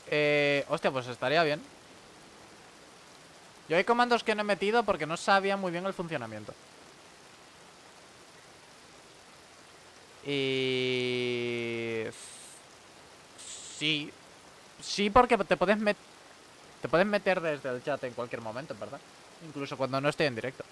Hostia, pues estaría bien. Yo hay comandos que no he metido porque no sabía muy bien el funcionamiento. Y... Sí. Sí, porque te puedes meter desde el chat en cualquier momento, ¿verdad? Incluso cuando no estoy en directo.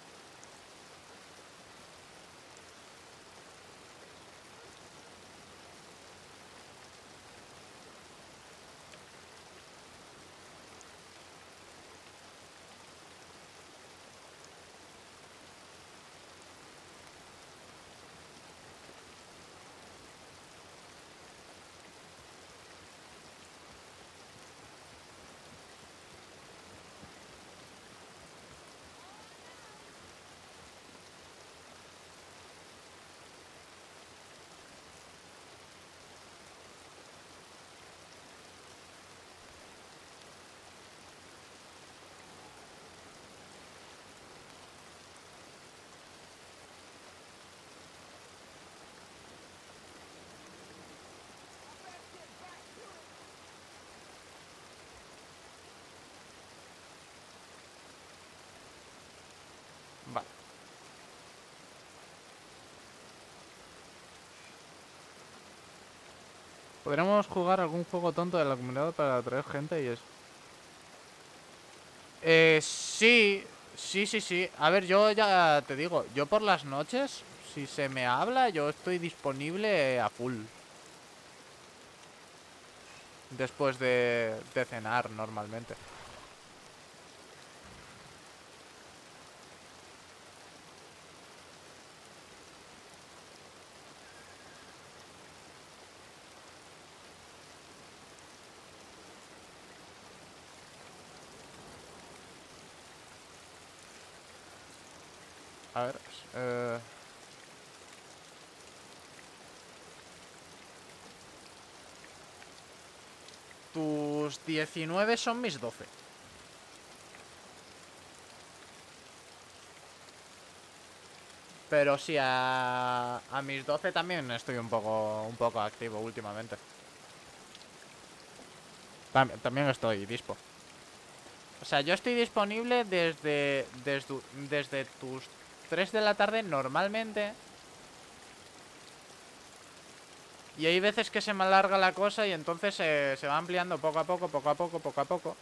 Vale. Podríamos jugar algún juego tonto de la comunidad para atraer gente y eso. Sí. Sí, sí, sí. A ver, yo ya te digo, yo por las noches, si se me habla, yo estoy disponible a full. Después de cenar, normalmente. A ver, eh... tus 19 son mis 12. Pero sí, a mis 12 también estoy un poco activo últimamente. También estoy dispo. O sea, yo estoy disponible desde tus 3 de la tarde normalmente. Y hay veces que se me alarga la cosa y entonces se va ampliando poco a poco, poco a poco, poco a poco.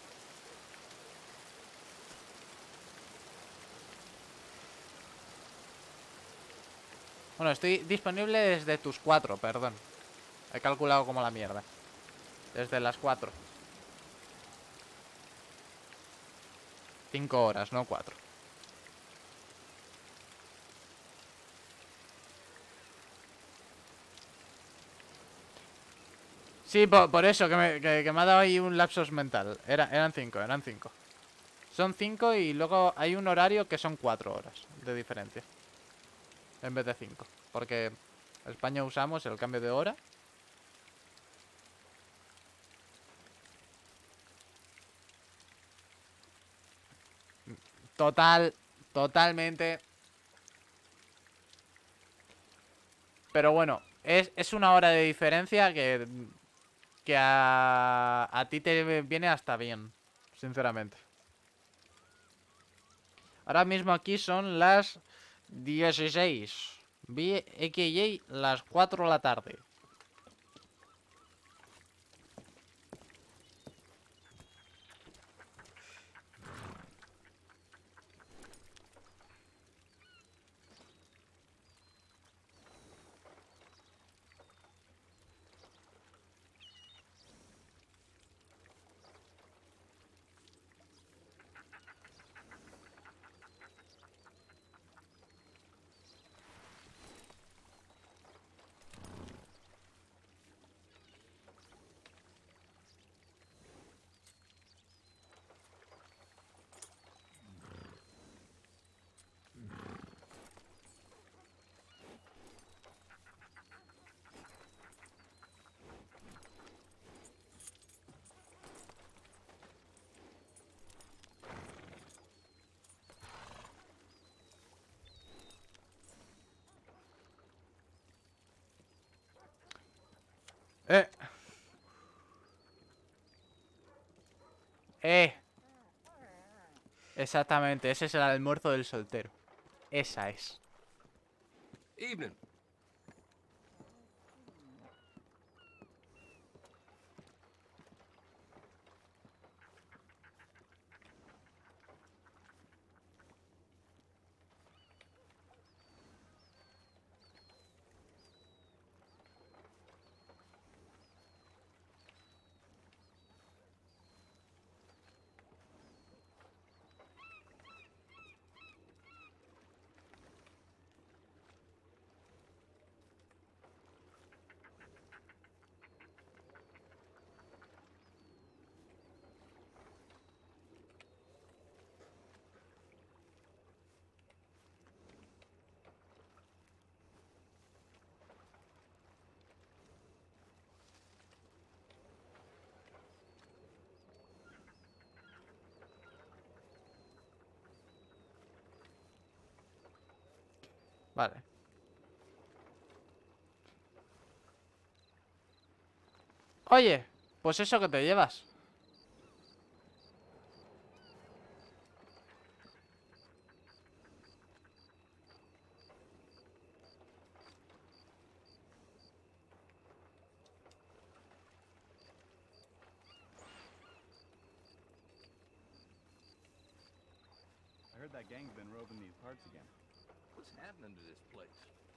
Bueno, estoy disponible desde tus 4, perdón. He calculado como la mierda. Desde las 4. 5 horas, no 4. Sí, por eso, que me ha dado ahí un lapsus mental. Eran 5, eran 5. Son 5 y luego hay un horario que son 4 horas de diferencia. En vez de 5. Porque en España usamos el cambio de hora. Totalmente. Pero bueno, es una hora de diferencia que a ti te viene hasta bien, sinceramente. Ahora mismo aquí son las 16. A.k.a. las 4 de la tarde. Eh, ¡Eh! Exactamente, ese es el almuerzo del soltero. Esa es. Evening. Vale. Oye, pues eso que te llevas. I heard that gang's been roving these parts again. What's happening to this place?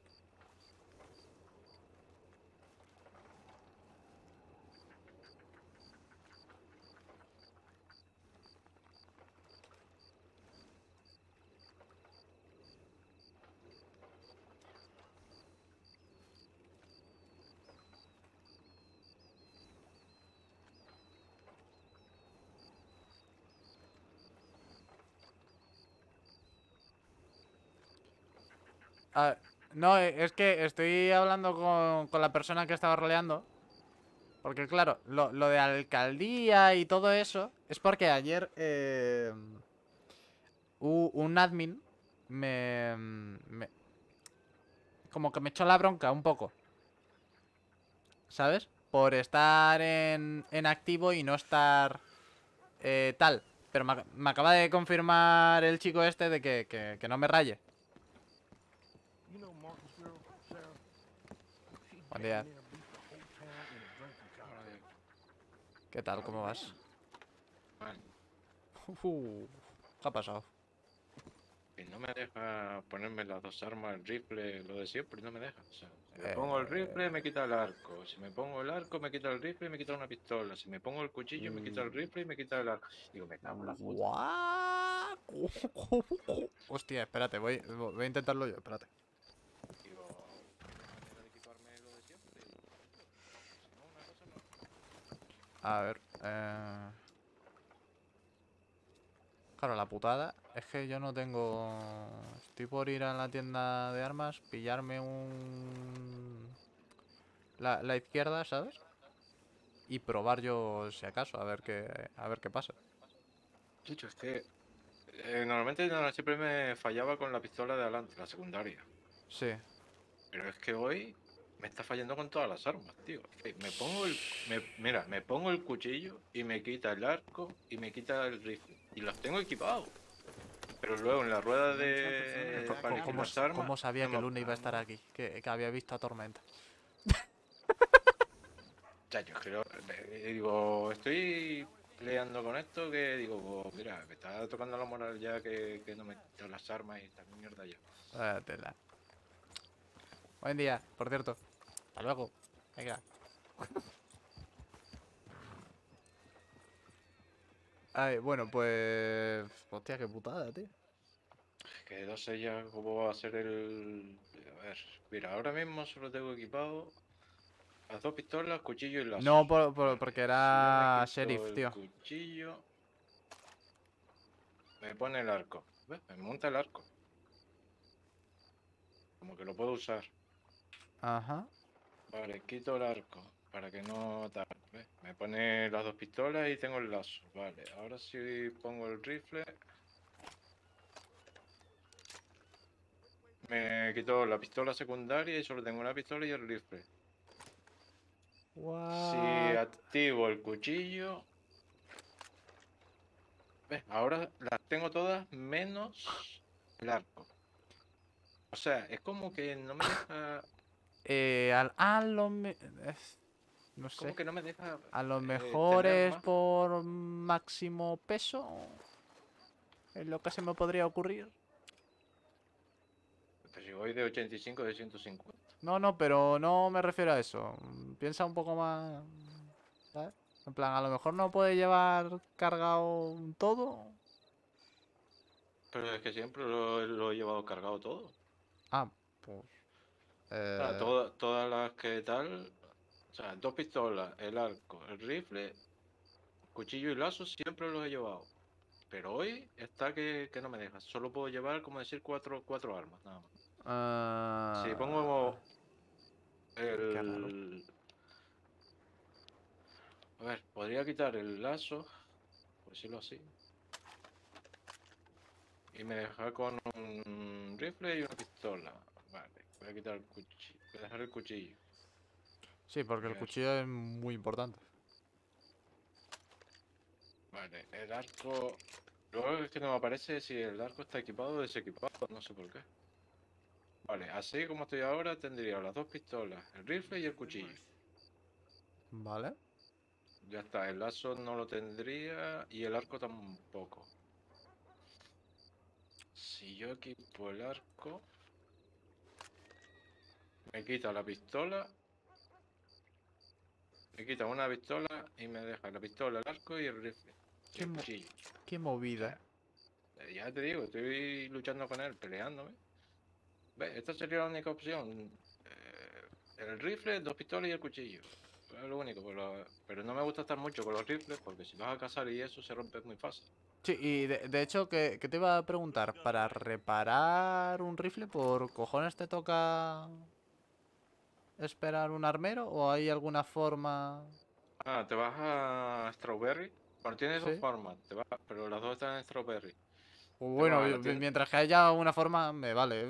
Ah, no, es que estoy hablando con la persona que estaba roleando. Porque claro, lo de alcaldía y todo eso es porque ayer un admin como que me echó la bronca un poco, ¿sabes? Por estar en activo y no estar tal. Pero me acaba de confirmar el chico este de que no me raye. You know Marcusville, Sarah? She Buen damn día. near beat the whole town in a drinking contest. ¿Qué tal? ¿Cómo vas? Man, ¿Qué ha pasado? que no me deja ponerme las dos armas, el rifle, lo de siempre, no me deja. O sea, si me Eh, pongo el rifle, me quita el arco. Si me pongo el arco, me quita el rifle y me quita una pistola. Si me pongo el cuchillo, me quita el rifle y me quita el arco. Digo, me cago en la puta. ¿What? Hostia, espérate, voy a intentarlo yo, espérate. Digo, una manera de equiparme lo de siempre. Si no, una cosa no. A ver, claro, la putada es que yo no tengo... Estoy por ir a la tienda de armas, pillarme la izquierda, ¿sabes? Y probar yo, si acaso, a ver qué pasa. Chicho, es que normalmente siempre me fallaba con la pistola de adelante, la secundaria. Sí. Pero es que hoy me está fallando con todas las armas, tío. Es que me pongo mira, me pongo el cuchillo y me quita el arco y me quita el rifle. Y los tengo equipados. Pero luego en la rueda de para elegir las armas, ¿Cómo sabía no que me... Luna iba a estar aquí? Que había visto a Tormenta. Chacho, es que digo, estoy peleando con esto que digo, pues, mira, me está tocando la moral ya que no me quitan las armas y esta mierda ya. Vaya tela. Buen día, por cierto. Hasta luego. Venga. Ay, bueno, pues... Hostia, qué putada, tío. Es que no sé ya cómo va a ser el... A ver, mira, ahora mismo solo tengo equipado las dos pistolas, cuchillo y lazo. No, porque Vale, si yo me era quito sheriff, el tío. cuchillo, me pone el arco. ¿Ves? Me monta el arco. Como que lo puedo usar. Ajá. Vale, quito el arco para que no tal. ¿Ves? Me pone las dos pistolas y tengo el lazo. Vale, ahora si pongo el rifle, me quito la pistola secundaria y solo tengo una pistola y el rifle. Si What? activo el cuchillo, ¿Ves? Ahora las tengo todas menos el arco. O sea, es como que no me deja. No Como sé. que no me deja A lo mejor tener es más. por máximo peso. Es lo que se me podría ocurrir. Pues si voy de 85 de 150. No, no, pero no me refiero a eso. Piensa un poco más. ¿Sabes? En plan, a lo mejor no puede llevar cargado todo. Pero es que siempre lo he llevado cargado todo. Ah, pues. O sea, eh, todas las que tal. O sea, dos pistolas, el arco, el rifle, cuchillo y lazo siempre los he llevado. Pero hoy está que no me deja. Solo puedo llevar, como decir, cuatro armas, nada más. Si ah, pongo qué raro. el. A ver, podría quitar el lazo, por decirlo así. Y me deja con un rifle y una pistola. Vale, voy a quitar el cuchillo. Voy a dejar el cuchillo. Sí, porque A el ver, cuchillo es muy importante. vale, el arco. Luego es que no me aparece si el arco está equipado o desequipado, no sé por qué. Vale, así como estoy ahora, tendría las dos pistolas, el rifle y el cuchillo. Vale. Ya está, el lazo no lo tendría y el arco tampoco. Si yo equipo el arco, me quita la pistola, me quita una pistola y me deja la pistola, el arco y el rifle y Qué, el cuchillo. qué O movida. sea, ya te digo, estoy luchando con él, peleándome. ¿Ves? Esta sería la única opción. El rifle, dos pistolas y el cuchillo. Es lo único, pero no me gusta estar mucho con los rifles porque si vas a cazar y eso se rompe muy fácil. Sí, y de hecho, que te iba a preguntar, ¿para reparar un rifle por cojones te toca esperar un armero o hay alguna forma? Ah, te vas a Strawberry. Bueno, tienes dos Sí. formas, pero las dos están en Strawberry. O Te bueno, vas a la tienda. mientras que haya una forma, me vale.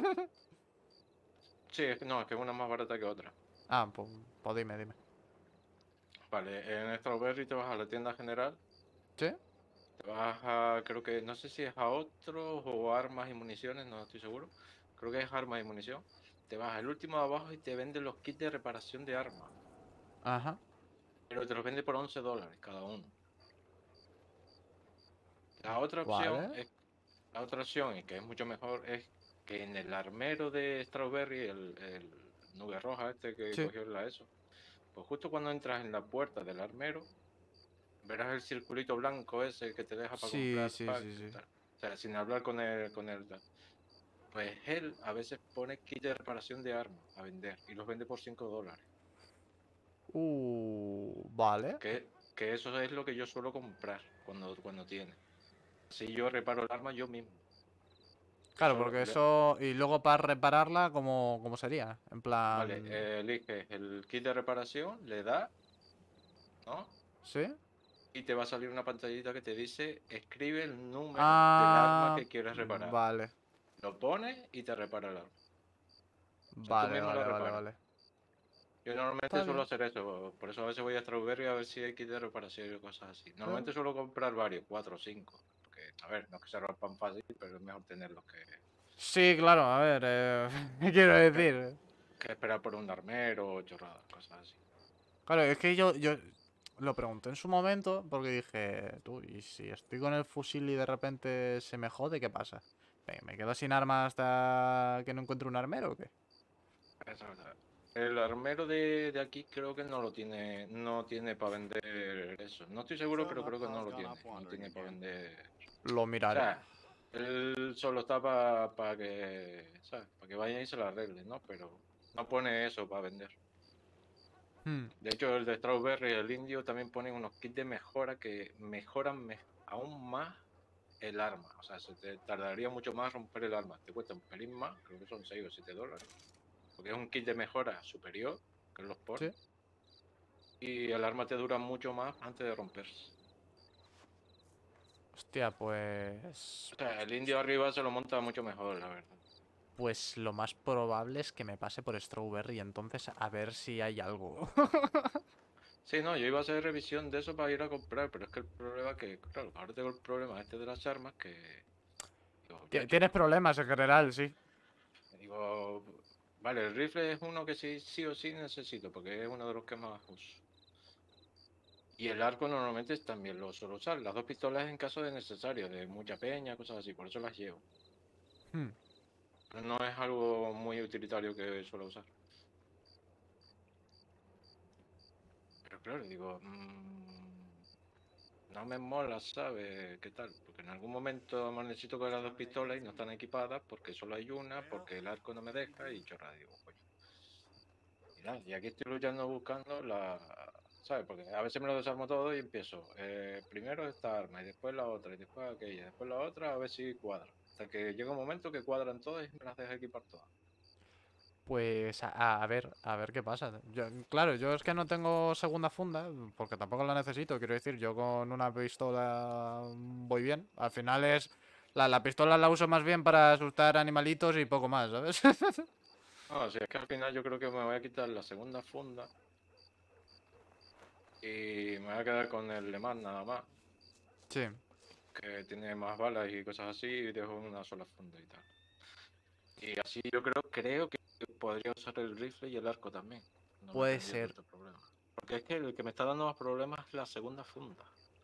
Sí, no, es que una es más barata que otra. Ah, pues dime, dime. Vale, en Strawberry te vas a la tienda general. ¿Sí? Te vas a, creo que, no sé si es a otros o armas y municiones, no estoy seguro. Creo que es armas y munición. Te vas al último de abajo y te venden los kits de reparación de armas. Ajá. Pero te los vende por $11 cada uno. La otra opción Vale. es, la otra opción, y que es mucho mejor, es que en el armero de Strawberry, el nube roja este que Sí. cogió la ESO, pues justo cuando entras en la puerta del armero, verás el circulito blanco ese que te deja para Sí, comprar sí, pack, sí, sí. tal. O sea, sin hablar con él. Pues él a veces pone kit de reparación de armas a vender y los vende por $5. Vale. Que eso es lo que yo suelo comprar cuando tiene. Si yo reparo el arma yo mismo. Claro, Solo porque eso... Y luego para repararla, ¿cómo sería? En vale, plan... elige el kit de reparación, le da, ¿no? ¿Sí? Y te va a salir una pantallita que te dice, escribe el número del arma Ah, que quieres reparar. vale. Lo pones y te repara el arma. O sea, tú Vale, mismo la vale, vale, reparas. vale. Yo normalmente Está suelo bien. hacer eso, por eso a veces voy a Strawberry a ver si hay kit de reparación y cosas así. ¿Eh? Normalmente suelo comprar varios, 4 o 5. Porque, a ver, no es que se rompan fácil, pero es mejor tenerlos Sí, claro, a ver, ¿qué quiero que, decir? que esperar por un armero o chorradas, cosas así. Claro, es que yo lo pregunté en su momento porque dije, tú, ¿y si estoy con el fusil y de repente se me jode, qué pasa? ¿Me quedo sin armas hasta que no encuentre un armero o qué? Eso es verdad. El armero de aquí creo que no tiene para vender eso. No estoy seguro, So pero my creo que no paw's lo gone tiene. off No wandering tiene para again. vender. Lo O miraré. sea, él solo está para que, ¿sabes? Para que vayan y se lo arreglen, ¿no? Pero no pone eso para vender. Hmm. De hecho, el de Strawberry y el indio también ponen unos kits de mejora que mejoran aún más el arma. O sea, se te tardaría mucho más romper el arma. Te cuesta un pelín más, creo que son $6 o $7. Porque es un kit de mejora superior, que los pone. ¿Sí? Y el arma te dura mucho más antes de romperse. Hostia, pues... O sea, el indio arriba se lo monta mucho mejor, la verdad. Pues lo más probable es que me pase por Strawberry entonces a ver si hay algo. Sí, no, yo iba a hacer revisión de eso para ir a comprar, pero es que el problema es que, claro, ahora tengo el problema este de las armas que... Digo, chacho, Tienes problemas en general, sí. digo, vale, el rifle es uno que sí o sí necesito, porque es uno de los que más uso. Y el arco normalmente también lo suelo usar. Las dos pistolas en caso de necesario, de mucha peña, cosas así, por eso las llevo. Hmm. Pero no es algo muy utilitario que suelo usar. Pero claro, digo, no me mola, ¿sabes? ¿Qué tal? Porque en algún momento me necesito con las dos pistolas y no están equipadas porque solo hay una, porque el arco no me deja y chorra, digo, coño. Y nada, y aquí estoy luchando buscando la... ¿Sabes? Porque a veces me lo desarmo todo y empiezo. Primero esta arma y después la otra y después aquella, y después la otra a ver si cuadra. Hasta que llega un momento que cuadran todas y me las deja equipar todas. Pues a ver qué pasa. Claro, yo es que no tengo segunda funda, porque tampoco la necesito. Quiero decir, yo con una pistola voy bien. Al final es... La pistola la uso más bien para asustar animalitos y poco más, ¿sabes? No, si es que al final yo creo que me voy a quitar la segunda funda y me voy a quedar con el Le Mans nada más, Sí. que tiene más balas y cosas así, y dejo una sola funda y tal. Y así yo creo que podría usar el rifle y el arco también. No me Puede tendría ser. tanto problema. Porque es que el que me está dando más problemas es la segunda funda.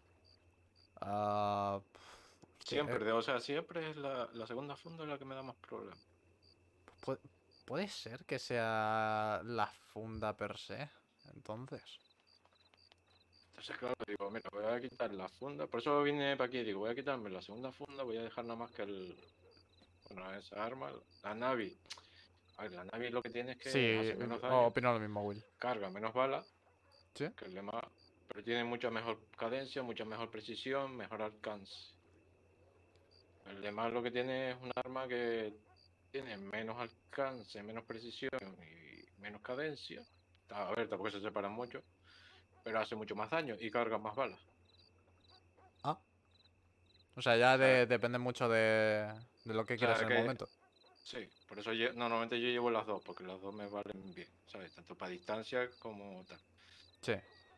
Ah, hostia, Siempre, o sea, siempre es la segunda funda la que me da más problemas. pu- puede ser que sea la funda per se. Entonces. Entonces, claro, digo, mira, voy a quitar la funda. Por eso vine para aquí, digo, voy a quitarme la segunda funda, voy a dejar nada más que bueno, esa arma, la Navi. A ver, la Navi lo que tiene es que Sí, hace menos daño, opino lo mismo, Will. carga menos balas, ¿Sí? que el demás, pero tiene mucha mejor cadencia, mucha mejor precisión, mejor alcance. El demás lo que tiene es un arma que tiene menos alcance, menos precisión y menos cadencia. A ver, tampoco se separan mucho, pero hace mucho más daño y carga más balas. Ah. O sea, ya O sea, depende mucho de lo que o quieras sea en el que momento. sí, por eso normalmente yo llevo las dos, porque las dos me valen bien, ¿sabes? Tanto para distancia como tal. Sí.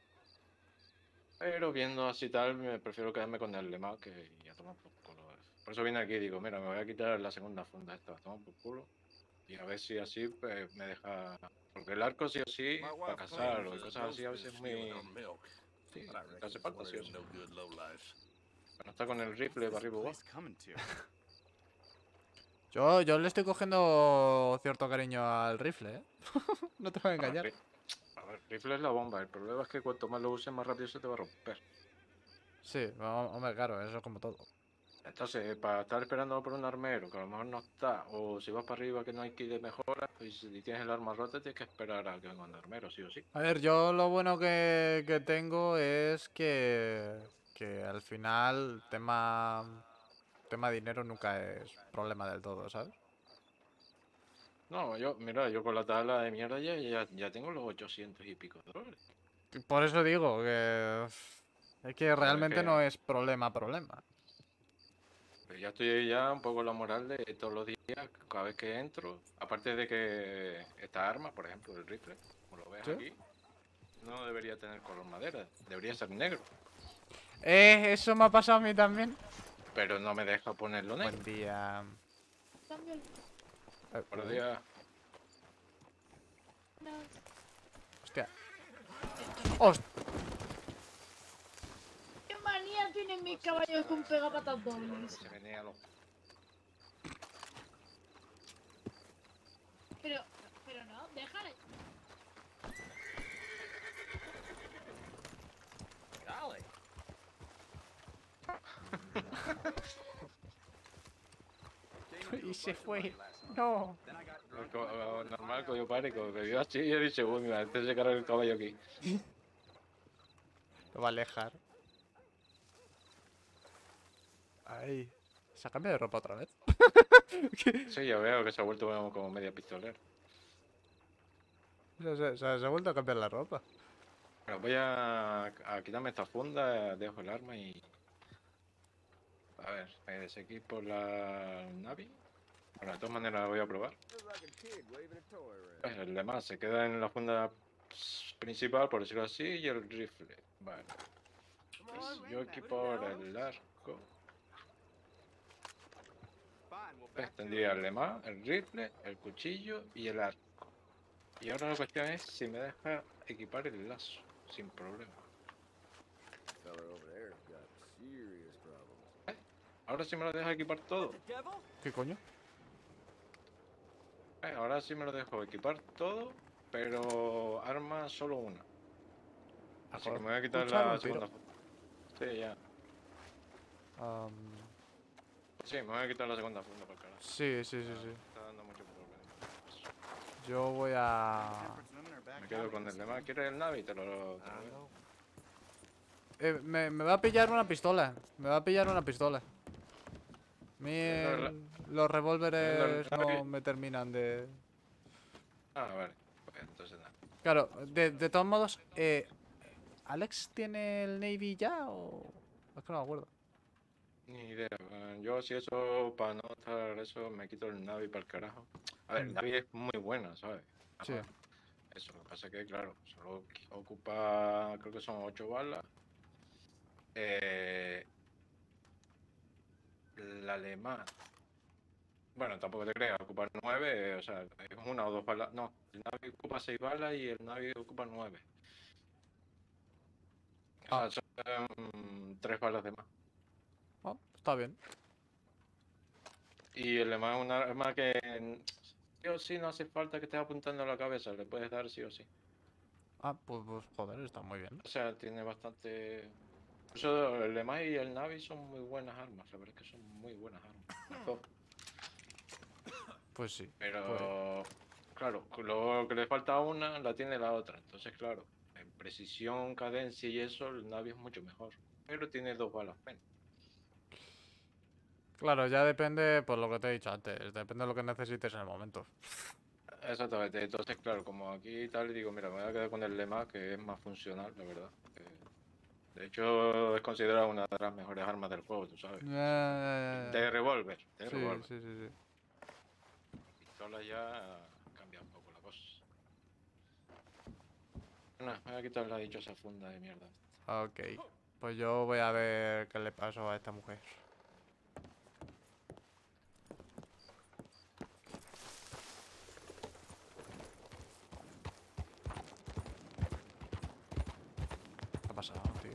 Pero viendo así tal, me prefiero quedarme con el lema que ya toma por culo. Por eso vine aquí y digo, mira, me voy a quitar la segunda funda esta, toma por culo. Y a ver si así pues, me deja. Porque el arco sí o sí, My para wife cazar claims o that cosas así, a Ghost been veces es stealing muy. her milk, Sí, but I te reckon hace it's falta one of sí o them sí. no good lowlifes. Pero no está con el rifle para What's this arriba abajo. place coming to? Yo le estoy cogiendo cierto cariño al rifle, ¿eh? No te voy a A ver, engañar. a ver, rifle es la bomba. El problema es que cuanto más lo uses, más rápido se te va a romper. Sí, hombre, claro, eso es como todo. Entonces, para estar esperando por un armero que a lo mejor no está, o si vas para arriba que no hay kit de mejora, pues si tienes el arma rota, tienes que esperar a que venga un armero, sí o sí. A ver, yo lo bueno que tengo es que al final tema dinero nunca es problema del todo, ¿sabes? No, mira, yo con la tabla de mierda ya tengo los 800 y pico dólares. Por eso digo que es que Pero es realmente que no es problema. pero ya estoy ahí ya un poco en la moral de todos los días, cada vez que entro, aparte de que esta arma, por ejemplo, el rifle, como lo ves ¿Sí? aquí, no debería tener color madera, debería ser negro, Eso me ha pasado a mí también. pero no me deja ponerlo negro. Buen día. Por día, Hostia. Hostia. ¿Qué manía tienen mis caballos con pegapatas dobles? se venía los... Pero no, déjale. Y se fue. No. Normal, coño pánico, me vio así y he dicho, uy, mira, este se carga el caballo aquí. Lo va a alejar. Ay. ¿Se ha cambiado de ropa otra vez? Sí, ya veo que se ha vuelto como media pistolera. Se ha vuelto a cambiar la ropa. Bueno, voy a quitarme esta funda, dejo el arma y... A ver, me desequí por la Navi. Bueno, de todas maneras la voy a probar. Feels like a kid waving a toy around. Pues el demás se queda en la funda principal, por decirlo así, y el rifle. Vale. Pues yo equipo ahora el arco. Pues tendría el lema, el rifle, el cuchillo y el arco. Y ahora la cuestión es si me deja equipar el lazo, sin problema. Ahora sí me lo deja equipar todo. ¿Qué coño? Ahora sí me lo dejo equipar todo, pero arma solo una. Así que me voy a quitar Escuchar la un tiro. segunda funda. Sí, ya. Am, Sí, me voy a quitar la segunda funda por carajo. sí, sí, sí, sí. Está dando mucho problema. Yo voy a... Me quedo con el demás. ¿Quieres el Navi? Te lo doy. me va a pillar una pistola. Me va a pillar una pistola. A mí los revólveres no me terminan de... Ah, vale. Pues entonces nada. Claro, de todos modos, ¿Alex tiene el Navy ya o...? Es que no me acuerdo. Ni idea. Yo si eso, para no estar eso, me quito el Navi para el carajo. A ver, el Navi es muy buena, ¿sabes? Sí. Eso, lo que pasa es que, claro, solo ocupa, creo que son 8 balas. El alemán. Bueno, tampoco te creas, ocupa 9, o sea, es una o dos balas. No, el Navi ocupa 6 balas y el Navi ocupa 9. O Ah. sea, son 3 balas de más. Ah, está bien. Y el alemán es una arma que sí o sí no hace falta que estés apuntando a la cabeza, le puedes dar sí o sí. Ah, pues joder, está muy bien. O sea, tiene bastante... Eso, el Lemay y el Navi son muy buenas armas, la verdad es que son muy buenas armas. Las dos. Pues sí. Pero, claro, lo que le falta a una la tiene la otra. Entonces, claro, en precisión, cadencia y eso, el Navi es mucho mejor. Pero tiene 2 balas menos. Claro, ya depende, por lo que te he dicho antes, depende de lo que necesites en el momento. Exactamente. Entonces, claro, como aquí tal, digo, mira, me voy a quedar con el Lema, que es más funcional, la verdad. De hecho, es considerada una de las mejores armas del juego, tú sabes. De revólver, de Sí, revólver. sí, sí, sí. Pistola ya cambia un poco la cosa. No, me voy a quitar la dichosa funda de mierda. Ok. Pues yo voy a ver qué le pasó a esta mujer. ¿Qué ha pasado, tío?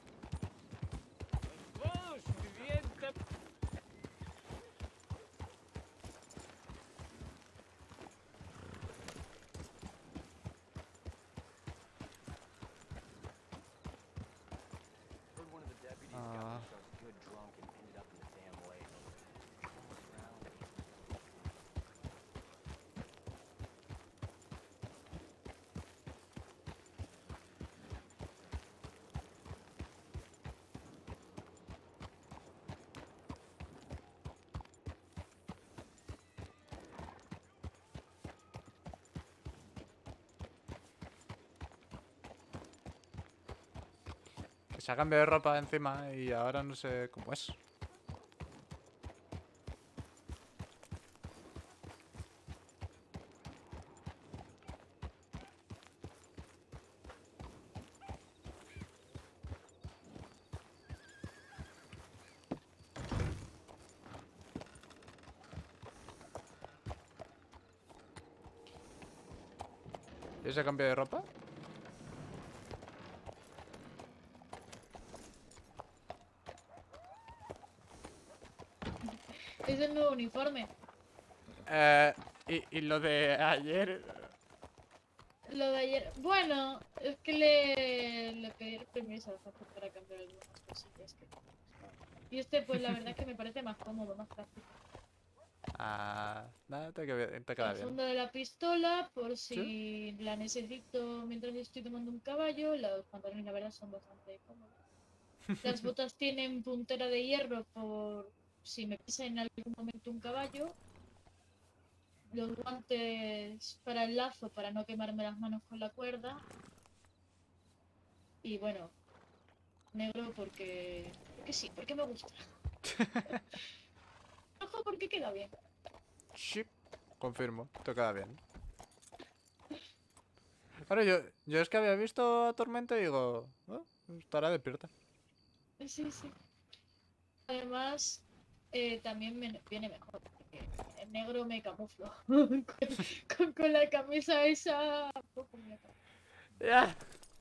Heard one of the deputies Ah. got themselves good drunk and ended up in the damn lake. Que se ha cambiado de ropa encima y ahora no sé cómo es. ¿Y ese cambio de ropa? Es el nuevo uniforme. Y lo de ayer... Lo de ayer. Bueno, es que le pedí el permiso al jefe para cambiar algunas cosillas que... Y este, pues la verdad es que me parece más cómodo, más práctico. Ah, nada, te queda El bien. fondo de la pistola, por si la necesito mientras estoy tomando un caballo. Los pantalones, la verdad, son bastante cómodos. Las botas tienen puntera de hierro por si me pisa en algún momento un caballo. Los guantes para el lazo, para no quemarme las manos con la cuerda. Y bueno, negro porque sí, porque me gusta. Rojo porque queda bien. Sí, confirmo, te queda bien. Claro, yo es que había visto a Tormenta y digo, "Oh, estará despierta". Sí, sí. Además, también me viene mejor. Porque en negro me camuflo. Con la camisa esa. Poco me acabo. Ya.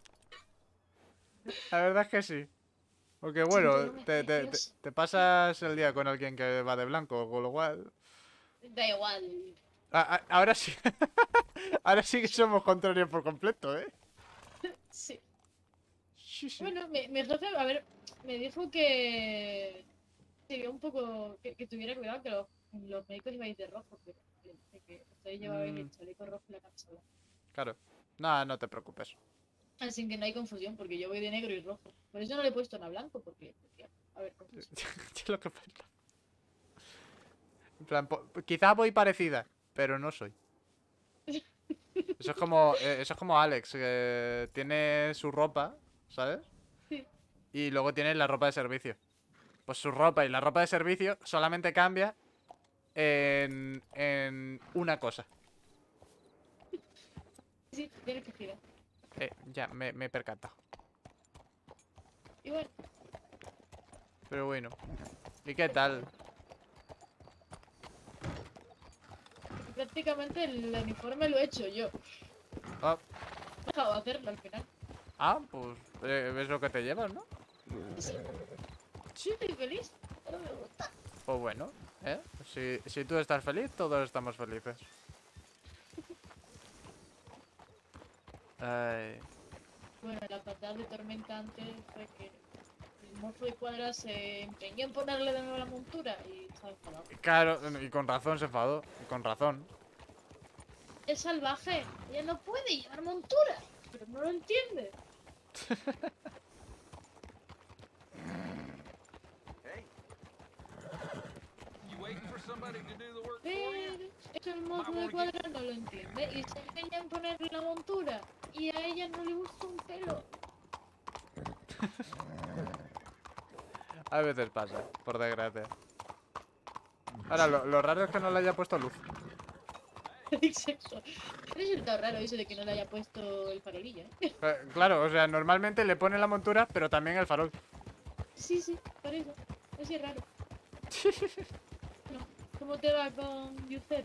La verdad es que sí. Porque Sin bueno, tono precioso. te pasas el día con alguien que va de blanco, con lo cual... Da igual. Ahora sí. Ahora sí que somos contrarios por completo, ¿eh? Sí. Sí, sí. Bueno, mi jefe, a ver, me dijo que. Sí, un poco. Que tuviera cuidado que los médicos ibais de rojo. Pero le dije que ustedes llevabais el chaleco rojo y la camisa blanca. Claro. Nada, no te preocupes. Así que no hay confusión, porque yo voy de negro y rojo. Por eso no le he puesto nada blanco, porque. A ver, confusión. Es lo que falta. En plan, quizá voy parecida, pero no soy. Eso es como Alex, que tiene su ropa, ¿sabes? Sí. Y luego tiene la ropa de servicio. Pues su ropa y la ropa de servicio solamente cambia en una cosa. Sí, tienes que girar. Ya, me he percatado. Y bueno, Pero bueno. ¿Y qué tal? prácticamente el uniforme lo he hecho yo. Ah, He dejado de hacerlo al final. pues ves lo que te llevas, ¿no? Sí, Sí. estoy feliz. Pero me gusta. Pues bueno, ¿eh? Si tú estás feliz, todos estamos felices. Ay, Bueno, la patada de tormenta antes fue que el mozo de cuadra se empeñó en ponerle de nuevo la montura y estaba enfadado. claro, y con razón se enfadó. Y con razón. Es salvaje, ella no puede llevar montura, pero no lo entiende. Hey. You waiting for somebody to do the work for you? Pero eso el mozo de cuadra no lo entiende y se empeña en ponerle la montura y a ella no le gusta un pelo. A veces pasa, por desgracia. Ahora, lo raro es que no le haya puesto luz. Exacto. Ha resultado raro eso de que no le haya puesto el farolillo, ¿eh? Claro, o sea, normalmente le pone la montura, pero también el farol. Sí, sí, por eso. Así es raro. No. ¿Cómo te va con Yucero?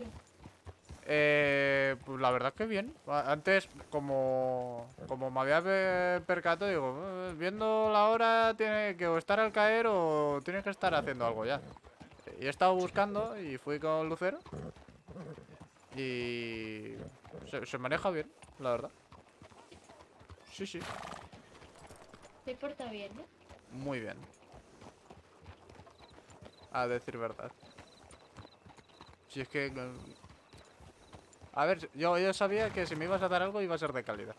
Pues la verdad es que bien. Antes, como me había percatado, digo, viendo la hora, tiene que o estar al caer o tiene que estar haciendo algo ya. Y he estado buscando y fui con Lucero. Y se maneja bien, la verdad. Sí, sí, Se porta bien, ¿no? muy bien. A decir verdad. Si es que... A ver, yo sabía que si me ibas a dar algo iba a ser de calidad.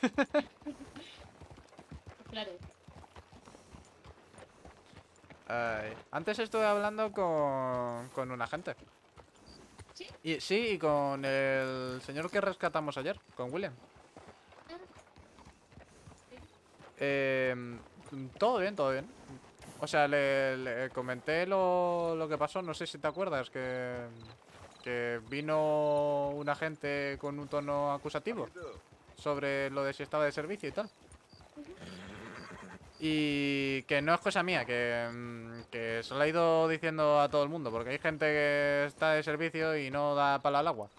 Claro. Antes estuve hablando con un agente. ¿Sí? Y con el señor que rescatamos ayer, con William. Todo bien, todo bien. O sea, le comenté lo que pasó, no sé si te acuerdas, que vino un agente con un tono acusativo sobre lo de si estaba de servicio y tal. Y que no es cosa mía, que se lo ha ido diciendo a todo el mundo, porque hay gente que está de servicio y no da palo al agua.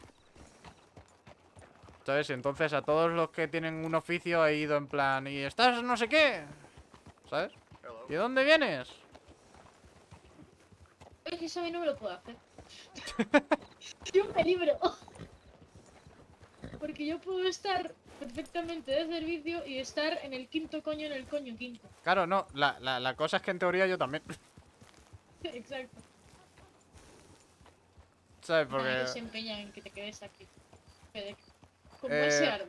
¿Sabes? Entonces a todos los que tienen un oficio ha ido en plan, ¿y estás no sé qué? ¿Sabes? ¿Y de dónde vienes? Es que eso a mí no me lo puedo hacer. Soy un peligro. Porque yo puedo estar perfectamente de servicio y estar en el quinto coño en el coño quinto. Claro, no, la cosa es que en teoría yo también. Exacto. ¿Sabes? Porque... Porque... Ellos se empeñan en que te quedes aquí. Como Eh, ese árbol.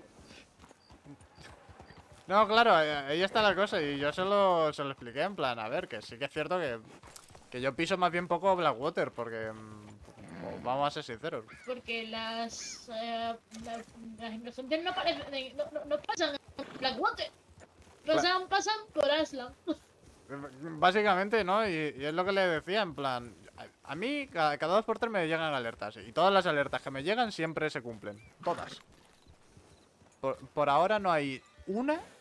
No, claro, ahí está la cosa y yo se lo expliqué en plan, a ver, que sí que es cierto que yo piso más bien poco Blackwater, porque vamos a ser sinceros. Porque las emergencias no, no pasan en Blackwater. Pasan por Aslan. Básicamente, ¿no? Y es lo que le decía, en plan, a mí cada 2 por 3 me llegan alertas y todas las alertas que me llegan siempre se cumplen, todas. por ahora no hay una